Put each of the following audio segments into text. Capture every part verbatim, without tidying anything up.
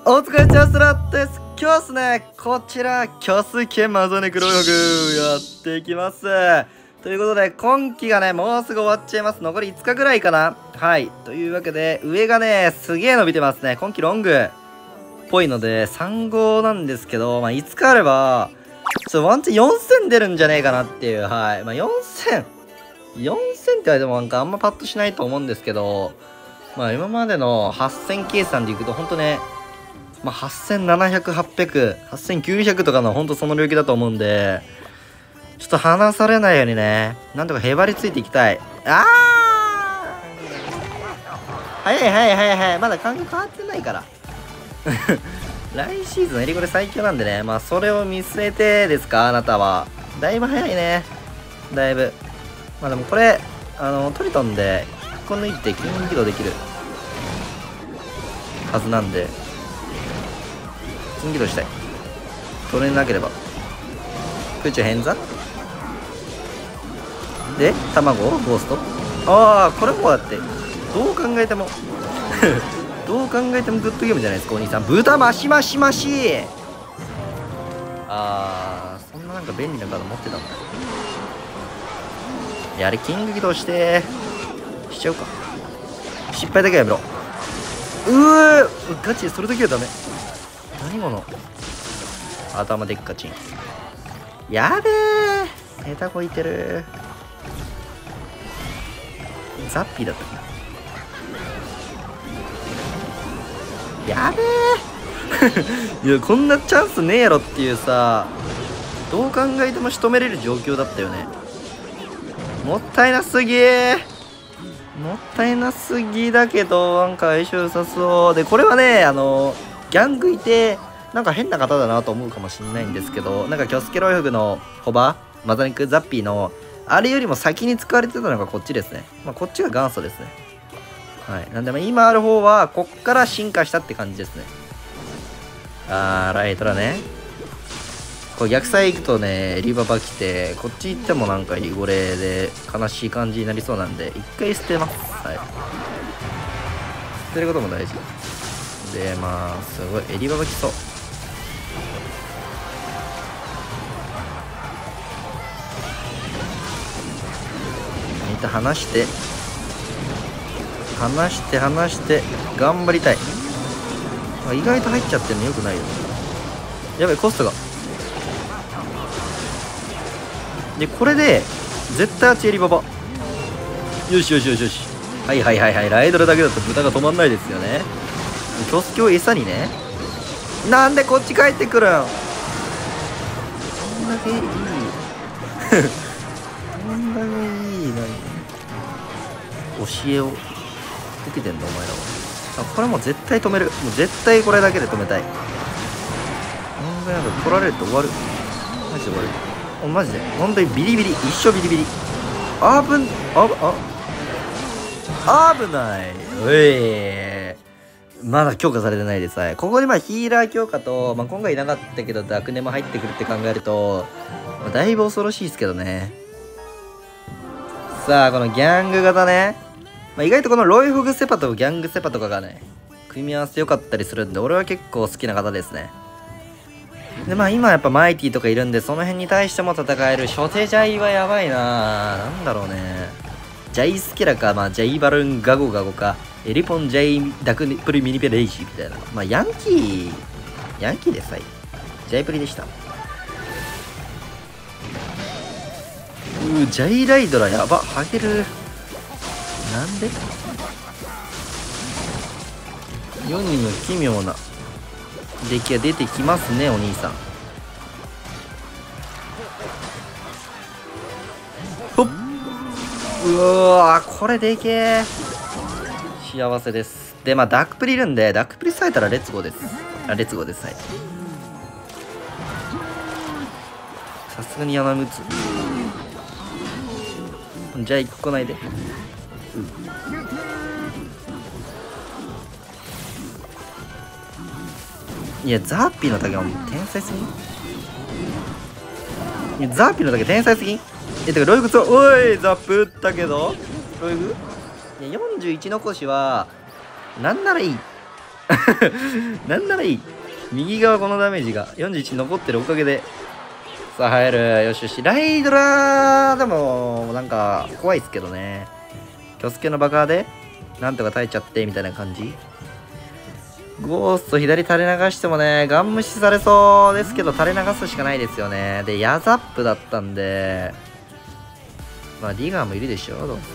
お疲れ様スラットです。今日はですね、こちら、巨水剣マゾネクロイホグやっていきます。ということで、今期がね、もうすぐ終わっちゃいます。残りいつかぐらいかな。はい。というわけで、上がね、すげえ伸びてますね。今期ロングっぽいので、さん号なんですけど、まあ、いつかあれば、ちょっとワンチャンよんせん出るんじゃねえかなっていう、はい。まあ、よんせん、よんせんって言われてもなんかあんまパッとしないと思うんですけど、まあ、今までのはっせん計算でいくと、ほんとね、まあ、はっせんななひゃく、はっぴゃく、はっせんきゅうひゃくとかのほんとその領域だと思うんで、ちょっと離されないようにね、なんとかへばりついていきたい。あー早い早い早い早い。まだ環境変わってないから。来シーズンエリゴレ最強なんでね、まあそれを見据えてですか、あなたは。だいぶ早いね。だいぶ。まあでもこれ、あの、トリトンで引っこ抜いて筋起動できるはずなんで、筋起動したい。取れなければ。空中変座で、卵ゴーストああ、これもだって、どう考えても、どう考えてもグッドゲームじゃないですか、お兄さん。豚マシマシマシああ、そんななんか便利なカード持ってたんだ。いや、あれ、キング起動して、しちゃうか。失敗だけはやめろ。うーガチでそれだけはダメ。何この頭でっかちん。やべえ、下手こいてる。ザッピーだったかな。やべえ。いや、こんなチャンスねえやろっていうさ、どう考えても仕留めれる状況だったよね。もったいなすぎー。もったいなすぎだけど、なんか相性良さそうで、これはね、あのギャングいてなんか変な方だなと思うかもしれないんですけど、なんかキョスケロイフグのホバマザニックザッピーのあれよりも先に使われてたのがこっちですね。まあ、こっちが元祖ですね。はい。なんで、今ある方は、こっから進化したって感じですね。あー、ライトだね。これ逆サイ行くとね、エリババ来て、こっち行ってもなんかリゴレで悲しい感じになりそうなんで、一回捨てます。はい。捨てることも大事。で、まあ、すごい、エリババ来そう。離して離して離して頑張りたい。意外と入っちゃってるのよくないよ。やばい、コストがで、これで絶対あっちエリババ。よしよしよしよし。はいはいはいはい。ライドルだけだと豚が止まんないですよね。キョスケを餌にね。なんでこっち帰ってくるん。こんだけいい。こんだけいい。何教えを受けてんだお前らは。あ、これもう絶対止める。もう絶対これだけで止めたい。本当になんか取られると終わる。マジで終わる。おマジで本当にビリビリ、一生ビリビリ。あぶんああ危ない。おい、まだ強化されてないです。はい、ここにまあヒーラー強化と、まあ、今回いなかったけどダクネも入ってくるって考えると、まあ、だいぶ恐ろしいですけどね。さあ、このギャング型ね、まあ、意外とこのロイフグセパとギャングセパとかがね、組み合わせ良かったりするんで、俺は結構好きな方ですね。で、まあ今やっぱマイティとかいるんで、その辺に対しても戦える。初手ジャイはやばいな。なんだろうね。ジャイスキラか、まあジャイバルンガゴガゴか、エリポンジャイダクプリミニペレイジみたいな。まあヤンキー、ヤンキーでさえ。ジャイプリでした。うー、ジャイライドラやば、ハゲる。なんでよにんの奇妙な出来が出てきますね、お兄さん。ほっ、うわー、これでけえ。幸せです。で、まあダークプリいるんで、ダークプリされたらレッツゴーです。あ、レッツゴーです。はい。さすがに山むつ。じゃあ一個来ないで。うん、いや、ザーピーの竹は天才すぎん。いや、ザーピーの竹天才すぎん。え、てか、ロイグツを、おい、ザップ打ったけど、ロイグいや、よんじゅういち残しは、なんならいい。 なんならいい。右側このダメージがよんじゅういち残ってるおかげで。さあ入る。よしよし。ライドラでもなんか怖いっすけどね。キョスケの爆破でなんとか耐えちゃってみたいな感じ。ゴースト左垂れ流してもね、ガン無視されそうですけど、垂れ流すしかないですよね。で、ヤザップだったんで、まあ、ディガーもいるでしょ、どうせ。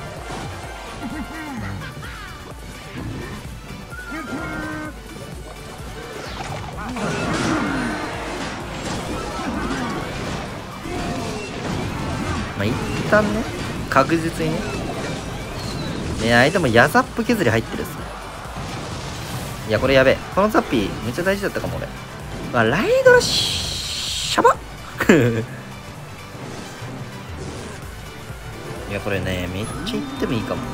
まあ、一旦ね、確実にね。ね、相手もヤザップ削り入ってるっすね。いや、これやべえ。このザッピー、めっちゃ大事だったかも、俺。まあ、ライドラシャバいや、これね、めっちゃ行ってもいいかも。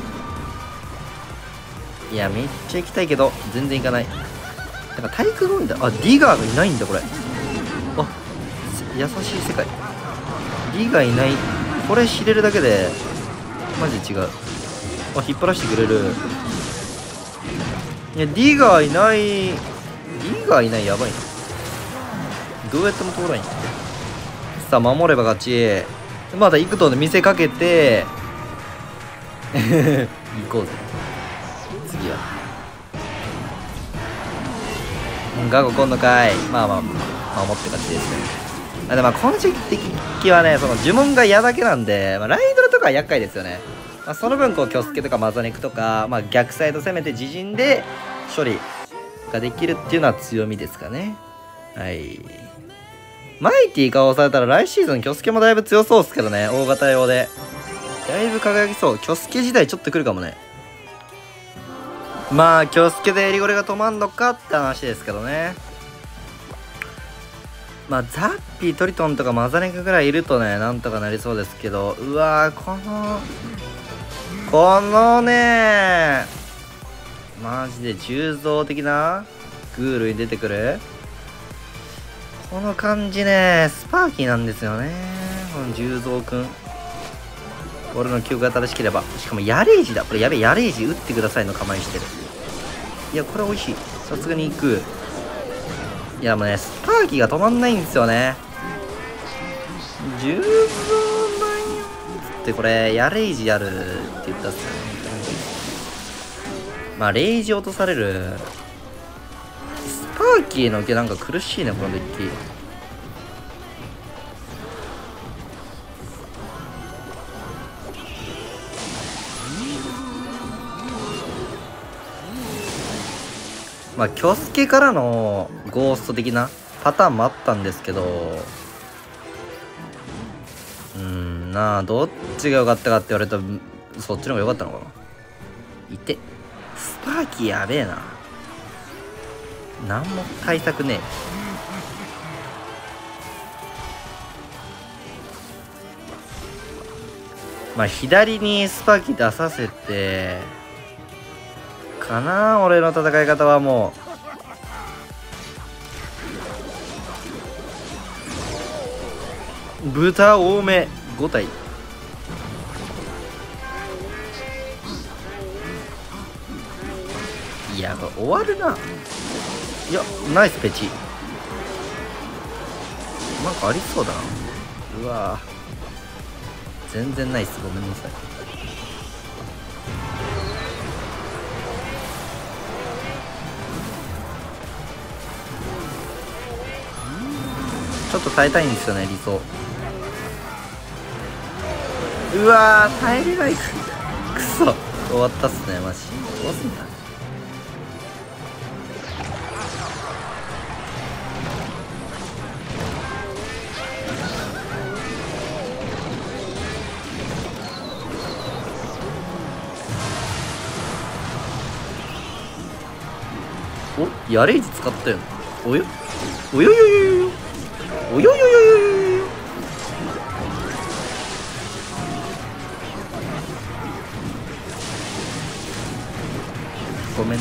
いや、めっちゃ行きたいけど、全然行かない。なんか体育が多いんだ。あ、ディガーがいないんだ、これ。あ、優しい世界。ディガーいない。これ知れるだけで、マジで違う。あ、引っ張らせてくれる。いや、ディガーいない。ディガーいない、やばいな。どうやっても通らんや。さあ、守れば勝ち。まだ幾度で見せかけて、行こうぜ。次は。ガゴ来んのかい。まあまあ、守って勝ちですね。あでまあ、この時期はね、その呪文が嫌だけなんで、まあ、ライドルとかは厄介ですよね。まあ、その分、こう、キョスケとかマザネクとか、まあ、逆サイド攻めて自陣で処理ができるっていうのは強みですかね。はい。マイティ化をされたら来シーズンキョスケもだいぶ強そうっすけどね、大型用で。だいぶ輝きそう。キョスケ時代ちょっと来るかもね。まあ、キョスケでエリゴレが止まんのかって話ですけどね。まあ、ザッピー、トリトンとかマザネクぐらいいるとね、なんとかなりそうですけど、うわー、この、このねマジで重蔵的なグールに出てくるこの感じね、スパーキーなんですよね。この重蔵くん。俺の記憶が正しければ。しかもヤレージだ。これやべえ、ヤレージ打ってくださいの構えしてる。いや、これ美味しい。さすがに行く。いや、もうね、スパーキーが止まんないんですよね。重蔵なんよ。つってこれ、ヤレージやるって言ったっすよね。まあ、レイジ落とされる。スパーキーの受けなんか苦しいね、このデッキ。まあ、キョスケからのゴースト的なパターンもあったんですけど、うーん、なあ、どっちが良かったかって言われたら、そっちの方が良かったのかな。いて、スパーキーやべえな。なんも対策ねえ。まあ、左にスパーキー出させて、かな俺の戦い方はもう。豚多めご体。いや、これ終わるな。いや、ナイスペチ。なんかありそうだな。うわぁ。全然ないっす。ごめんなさい。ちょっと耐えたいんですよね、理想。うわー、耐えれない。くそ。終わったっすね、マジ。どうすんだ。お、ヤレージ使ったよ。およおよよよよよおよよよよよよよ。ごめんね。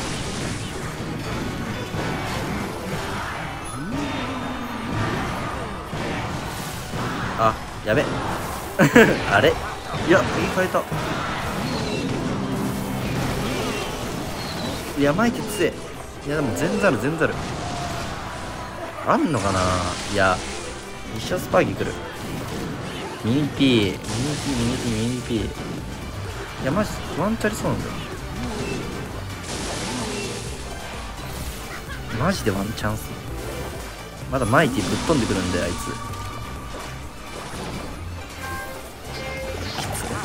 あ、やべあれいや、言い換えた。いや、マイケ強え。 いやでも全然ある全然ある。あんのかな。いや一生スパーキー来る。ミニ P ミニ P ミニ P ミニ P。 いやマジワンチャリそうなんだよマジで。ワンチャンス。まだマイティぶっ飛んでくるんであいつ。きつい。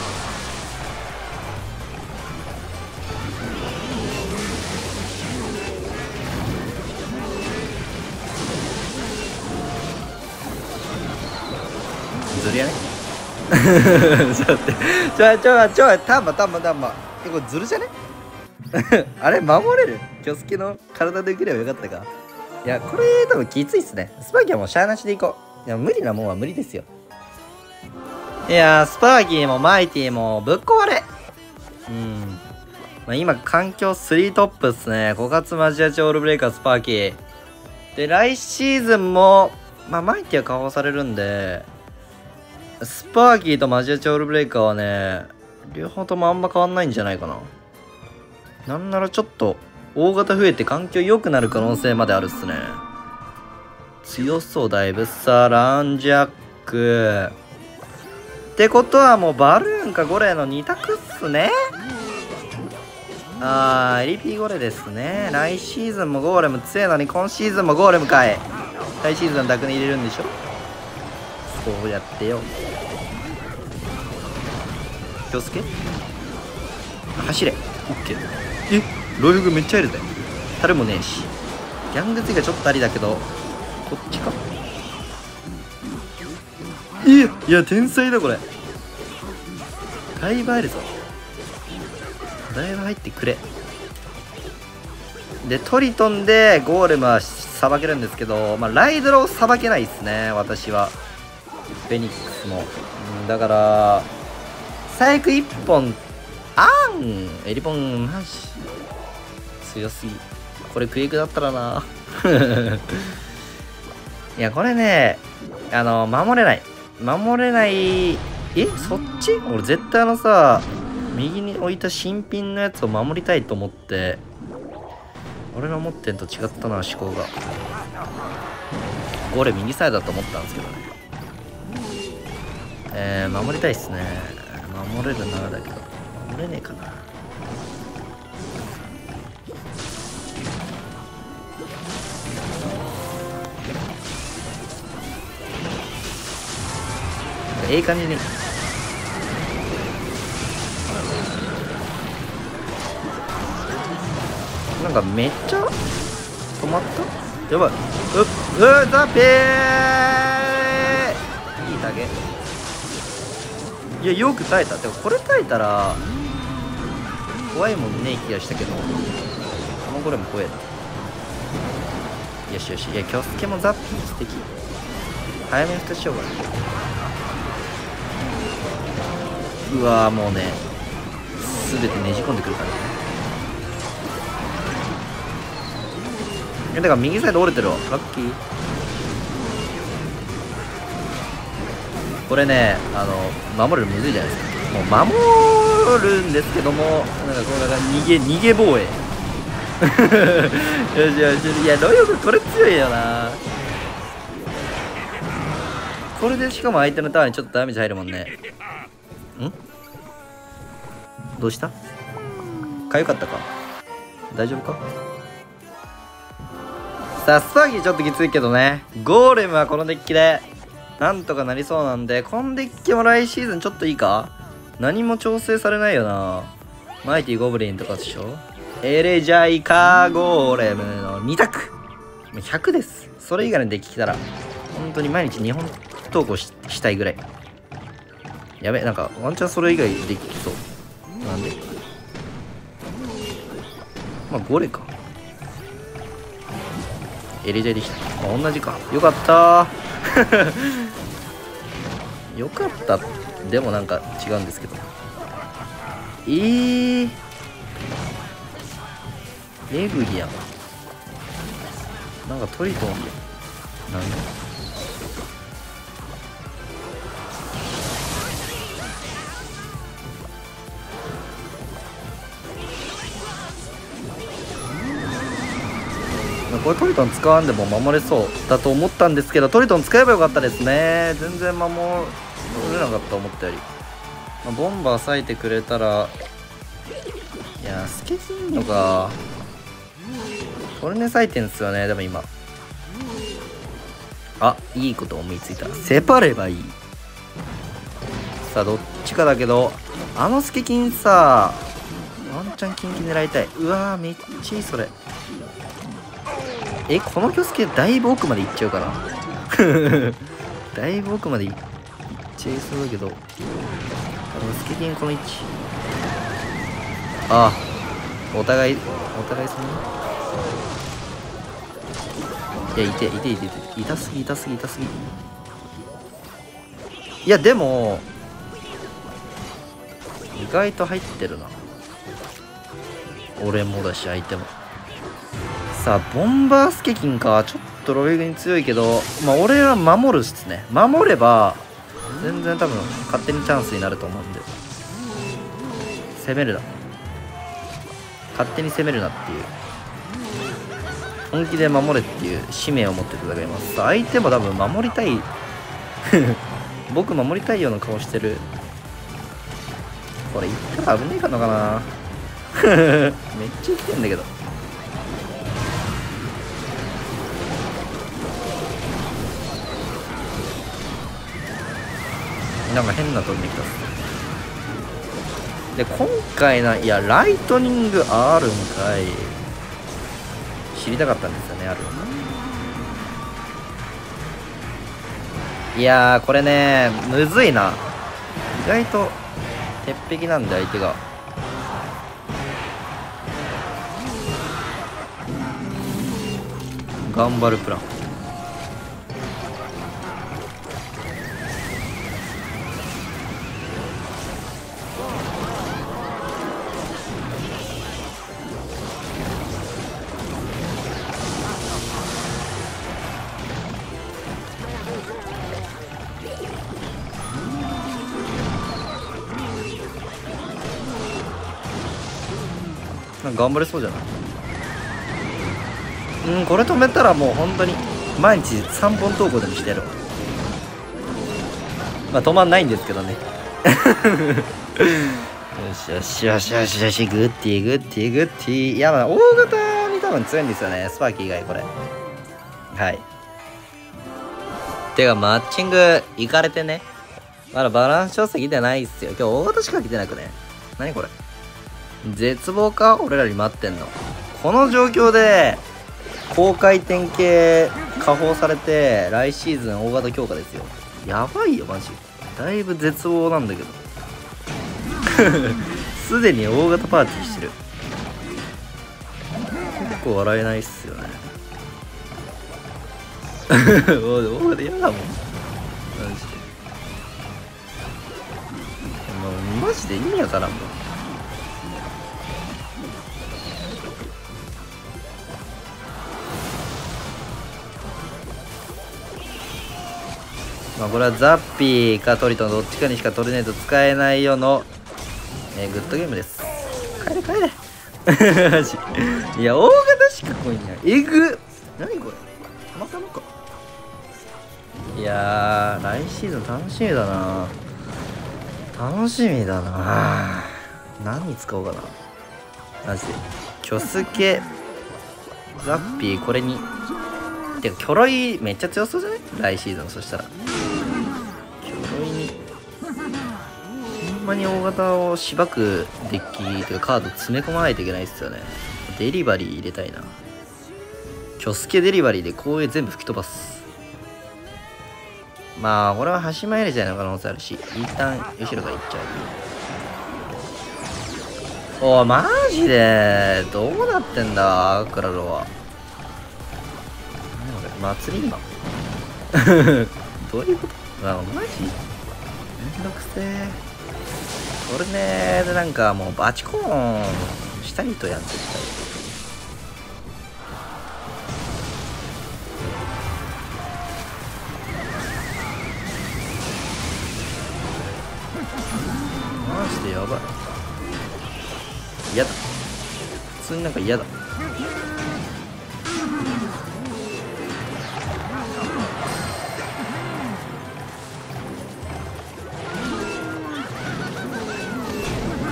ずるやねちょっと待ってちょちょちょタンマタンマタンマえこれずるじゃねあれ守れるキョスケの体で受ければよかったか。いやこれ多分きついっすね。スパーキーはもうシャアなしでいこう。いや無理なもんは無理ですよ。いやースパーキーもマイティもぶっ壊れ。うん、まあ、今環境スリートップっすね。ごがつマジアチオールブレイカースパーキーで来シーズンもまあマイティは解放されるんでスパーキーとマジアチオールブレイカーはね両方ともあんま変わんないんじゃないかな。なんならちょっと大型増えて環境良くなる可能性まであるっすね。強そうだいぶさ。ランジャックってことはもうバルーンかゴレのに択っすね。あー エルピー ゴレですね。来シーズンもゴーレム強いのに今シーズンもゴーレムかい。来シーズンダクに入れるんでしょ。そうやってよ。気をつけ走れ。オッケー。えロイフグめっちゃいるぜ。タルもねえしギャングツイがちょっとありだけどこっちか。いやいや天才だこれ。だいぶ入るぞ。だいぶ入ってくれ。でトリトンでゴーレムはさばけるんですけど、まあ、ライドロをさばけないですね私は。フェニックスも、うん、だから最悪いっぽんあんエリポンマジ強すぎ。これクイックだったらないやこれねあの守れない守れないえそっち俺絶対あのさ右に置いた新品のやつを守りたいと思って俺の思ってんと違ったな思考が。俺右サイドだと思ったんですけどね。えー、守りたいっすね。守れるならだけど守れねえかな。ええ感じになんかめっちゃ止まった。やばい。うっうザペーいいだけ。いやよく耐えた。でもこれ耐えたら怖いもんねえ気がしたけどこのこれも怖えな。よしよし。いやキョスケもザッピー素敵。早めに蓋しようかな。うわーもうね全てねじ込んでくるからね。いやだから右サイド折れてるわ。ラッキー。これねあの守るのむずいじゃないですか。もう守るんですけどもなんかこうなんか逃げ逃げ防衛よしよし。いやロヨクこれ強いよな。これでしかも相手のターンにちょっとダメージ入るもんね。んどうしたかゆかったか大丈夫か。さあスパーキーちょっときついけどね。ゴーレムはこのデッキでなんとかなりそうなんでこのデッキも来シーズンちょっといいか。何も調整されないよな。マイティゴブリンとかでしょ。エレジャイカーゴーレムのに択ひゃくです。それ以外のデッキ来たら本当に毎日にほん投稿 し, したいぐらい。やべなんかワンチャンそれ以外できそうなんでまあゴレかエレジャイでした、まあ、同じか。よかったよかったでもなんか違うんですけどえー、えぐりやん。なんかトリトンなんだこれトリトン使わんでも守れそうだと思ったんですけど、トリトン使えばよかったですね。全然守れなかった思ったより、まあ、ボンバー割いてくれたら。いやースケキンのかトルネ割いてんすよね。でも今あいいこと思いついた。セパればいい。さあどっちかだけど、あのスケキンさワンチャンキンキン狙いたい。うわーめっちゃいいそれ。えこの巨助だいぶ奥まで行っちゃうかなだいぶ奥まで行っちゃいそうだけど、あのスケキンこの位置、ああお互いお互いそのいやいていていていて痛すぎ痛すぎ痛すぎ。いやでも意外と入ってるな。俺もだし相手も。さあボンバースケキンか。ちょっとロイグに強いけど、まあ俺は守るっすね。守れば全然多分勝手にチャンスになると思うんで、攻めるな、勝手に攻めるなっていう、本気で守れっていう使命を持って戦います。相手も多分守りたい僕守りたいような顔してる。これ行ったら危ねえかのかなめっちゃ生きてんだけど。なんか変な飛んできたっす。で今回ないやライトニングあるんかい。知りたかったんですよね。ある。いやーこれねむずいな。意外と鉄壁なんで相手が。頑張るプラン。なんか頑張れそうじゃない。うんこれ止めたらもう本当に毎日さんぼん投稿でもしてやるわ。まあ止まんないんですけどねよしよしよしよしよしグッティーグッティーグッティー。いやまあ大型に多分強いんですよねスパーキー以外これ。はいてかマッチングいかれてね、まだバランス調整来てないっすよ。今日大型しか来てなくね。何これ絶望か。俺らに待ってんのこの状況で高回転系下放されて来シーズン大型強化ですよ。やばいよマジ。だいぶ絶望なんだけどすでに大型パーティーしてる。結構笑えないっすよね大型嫌だもんマジで。もうマジで意味わからんもん。まあこれはザッピーかトリトンどっちかにしか取れないと使えないよの、えー、グッドゲームです。帰れ帰れマジいや大型しか来いんや。えぐ何これたまたまか。いやー来シーズン楽しみだな。楽しみだな。何使おうかなマジで。巨助ザッピーこれにてかキョロイめっちゃ強そうじゃない来シーズン。そしたらキョロイにほんまに大型をしばくデッキというかカード詰め込まないといけないっすよね。デリバリー入れたいな。巨助デリバリーでこういう全部吹き飛ばす。まあこれは端前入れちゃいの可能性あるし一旦後ろからいっちゃう。おいマジでどうなってんだクラロは。祭り今どういうこと。あマジめんどくせえ。これねでなんかもうバチコーンしたりとやん絶対。マジでやばい。嫌だ普通になんか嫌だ。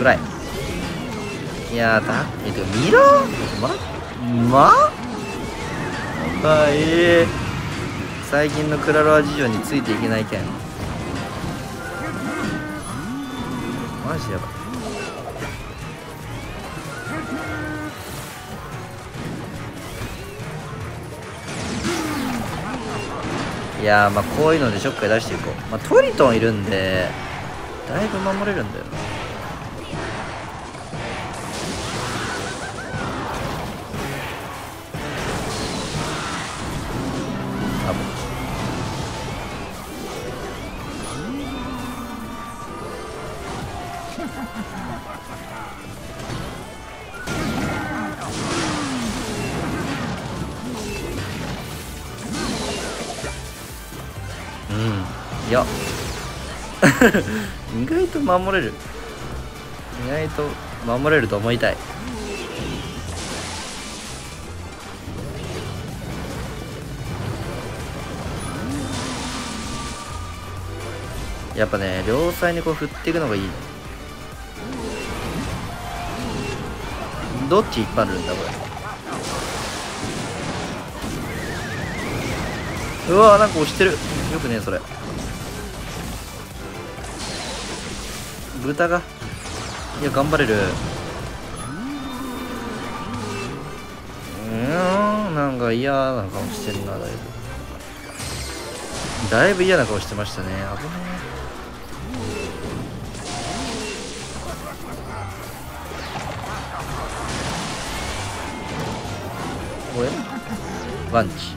暗い。いやーだえてか見ろままあええー、最近のクラロワ事情についていけないけんマジでやばい。いやーまあこういうのでちょっかい出していこう。まあトリトンいるんでだいぶ守れるんだよな。あうんいや意外と守れる。意外と守れると思いたい。やっぱね両サイにこう振っていくのがいいね。どっち引っ張るんだこれ。うわーなんか押してる。よくねそれ。豚がいや頑張れる。うーんなんか嫌な顔してるな。だいぶだいぶ嫌な顔してましたね。危ねえ。これワンチ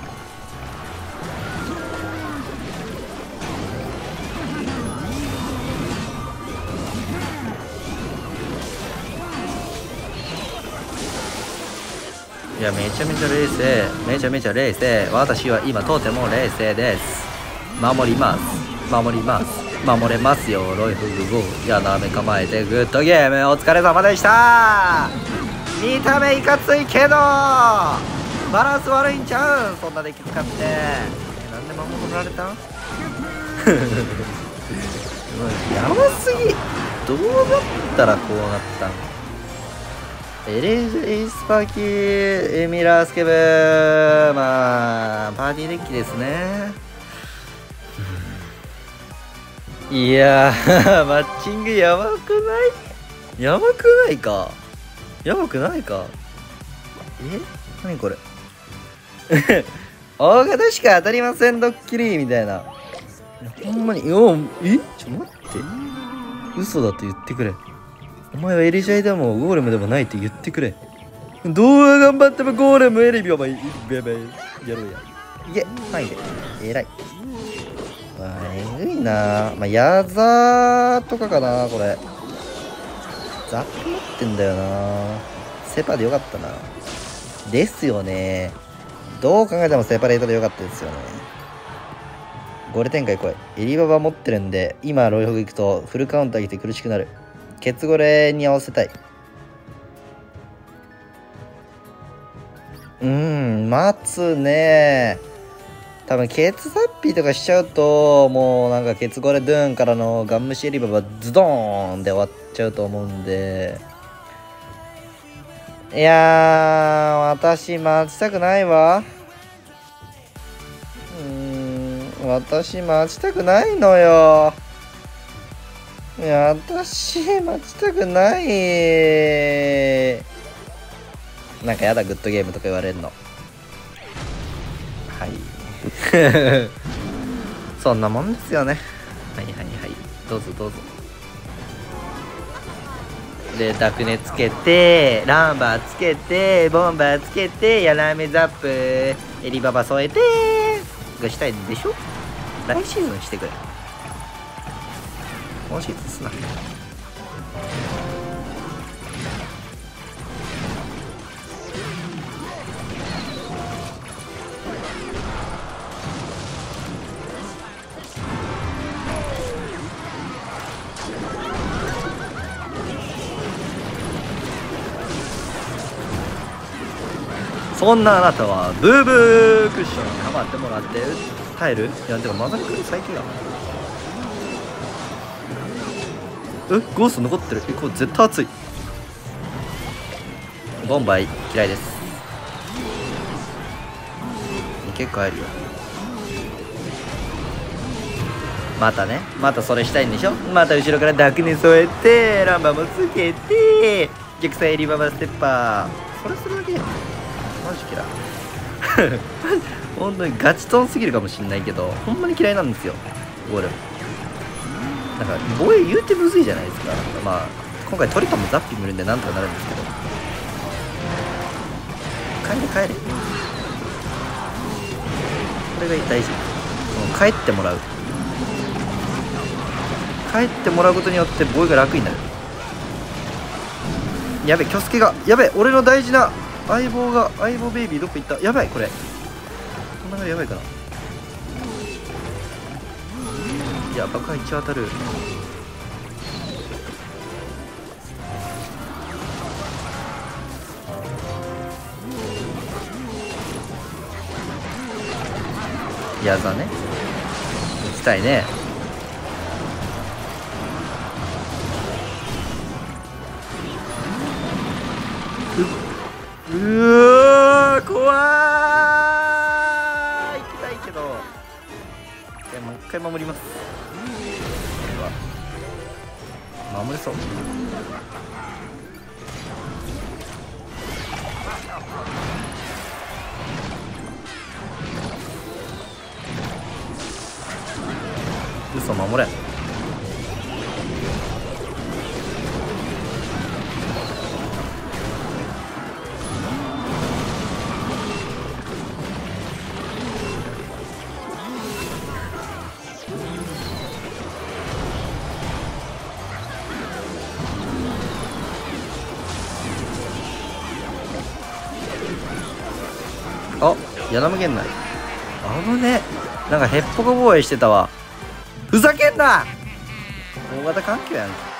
いやめちゃめちゃ冷静。めちゃめちゃ冷静。私は今とても冷静です。守ります守ります守れますよ。ロイフグゴーやなめ構えてグッドゲームお疲れ様でした。見た目いかついけどバランス悪いんちゃうん。そんなデッキ使ってえなんで守られたんやばすぎ。どうだったらこうなったん。エレジエイスパーキーエミラースケブーまあパーティーデッキですね。いやーマッチングやばくないやばくないかやばくないかえ何これ大型しか当たりませんドッキリみたいな。ほんまによえちょ待って嘘だと言ってくれ。お前はエリジャイでもゴーレムでもないって言ってくれ。どう頑張ってもゴーレムエリビお前ベベやろうやいけはいでえらい。まあえぐいな。まあヤザーとかかなこれ。ザップ持ってんだよな。セパでよかったなですよね。どう考えてもセパレートでよかったですよね。ゴレ展開来い。エリババ持ってるんで今ロイホグ行くとフルカウンター来て苦しくなる。ケツゴレに合わせたい。うーん待つね。多分ケツザッピーとかしちゃうともうなんかケツゴレドゥーンからのガンムシエリババズドーンで終わっちゃうと思うんでいやー私待ちたくないわ。うーん私待ちたくないのよ。いや私待ちたくない。なんかやだグッドゲームとか言われるの。はいそんなもんですよね。はいはいはいどうぞどうぞ。でダクネつけてランバーつけてボンバーつけてヤラメザップエリババ添えてがしたいでしょ。来シーズンしてくれ。今シーズンすな。そんなあなたはブーブークッションにハマってもらって耐える。いやてかマザリクル最強や。 えゴースト残ってる。えこれ絶対熱い。ボンバイ嫌いです。結構入るよ。またね、またそれしたいんでしょ。また後ろからダークネ添えてランバーもつけて逆サイリババステッパー、それするだけマジ嫌い本当にガチトンすぎるかもしんないけど、ほんまに嫌いなんですよゴール。なんか防衛言うてむずいじゃないですか。まあ今回トリカもザッピングいるんでなんとかなるんですけど、帰れ帰れ、これが大事。帰ってもらう、帰ってもらうことによって防衛が楽になる。やべ、キョスケがやべ、俺の大事な相棒が、相棒ベイビーどこ行った。やばい、これこんなのやばいかな。いや、爆破一応当たる。やだね、行きたいね。ううわー、怖ーい。行きたいけど、でもう一回守ります。これは守れそう。嘘、守れん。あ、やだむげんない。危ねえ。なんかヘッポコ防衛してたわ。ふざけんな。大型環境やん。